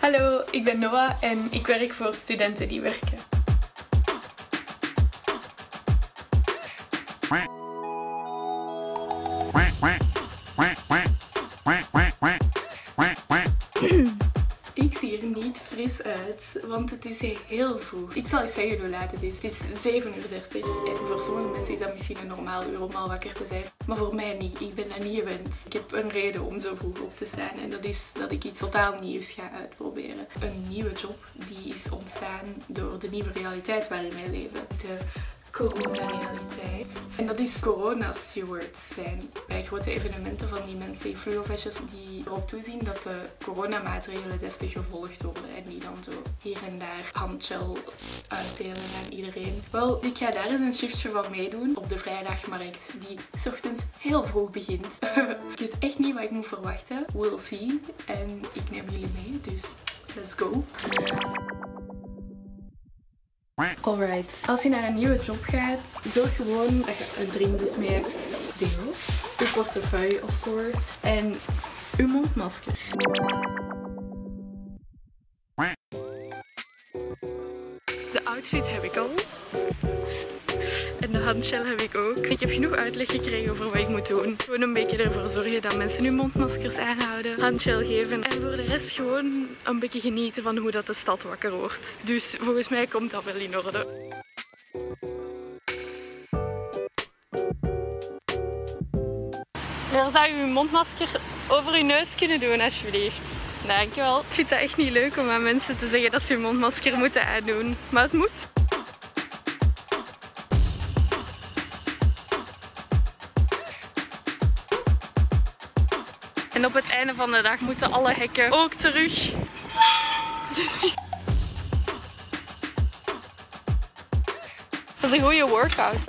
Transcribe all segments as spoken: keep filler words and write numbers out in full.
Hallo, ik ben Noah en ik werk voor Studenten die werken. Ik zie er niet fris uit, want het is heel vroeg. Ik zal eens zeggen hoe laat het is. Het is zeven uur dertig en voor sommige mensen is dat misschien een normaal uur om al wakker te zijn. Maar voor mij niet. Ik ben dat niet gewend. Ik heb een reden om zo vroeg op te staan en dat is dat ik iets totaal nieuws ga uitproberen. Een nieuwe job die is ontstaan door de nieuwe realiteit waarin wij leven. De corona-realiteit. En dat is corona-steward zijn. Bij grote evenementen van die mensen in fluovestjes die erop toezien dat de coronamaatregelen deftig gevolgd worden en die dan zo hier en daar handgel uitdelen aan iedereen. Wel, ik ga daar eens een shiftje van meedoen op de vrijdagmarkt die 's ochtends heel vroeg begint. Ik weet echt niet wat ik moet verwachten. We'll see. En ik neem jullie mee, dus let's go. Alright, als je naar een nieuwe job gaat, zorg gewoon dat je een drinkbus mee hebt. Deel. Je portefeuille, of course. En je mondmasker. De outfit heb ik al. En de handgel heb ik ook. Ik heb genoeg uitleg gekregen over wat ik moet doen. Gewoon een beetje ervoor zorgen dat mensen hun mondmaskers aanhouden, handgel geven en voor de rest gewoon een beetje genieten van hoe dat de stad wakker wordt. Dus volgens mij komt dat wel in orde. Dan zou je je mondmasker over je neus kunnen doen alsjeblieft. Dankjewel. Ik vind het echt niet leuk om aan mensen te zeggen dat ze hun mondmasker moeten aandoen. Maar het moet. En op het einde van de dag moeten alle hekken ook terug. Dat is een goede workout.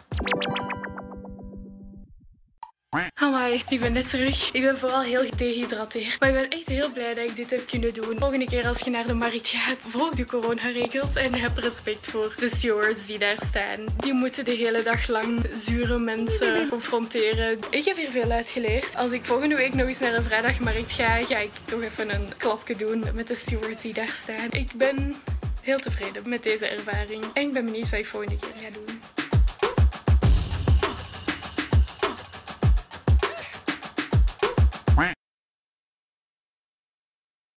Amai, ik ben net terug. Ik ben vooral heel gedehydrateerd. Maar ik ben echt heel blij dat ik dit heb kunnen doen. Volgende keer als je naar de markt gaat, volg de coronaregels en heb respect voor de stewards die daar staan. Die moeten de hele dag lang zure mensen confronteren. Ik heb hier veel uitgeleerd. Als ik volgende week nog eens naar de vrijdagmarkt ga, ga ik toch even een klapje doen met de stewards die daar staan. Ik ben heel tevreden met deze ervaring. En ik ben benieuwd wat ik volgende keer ga doen.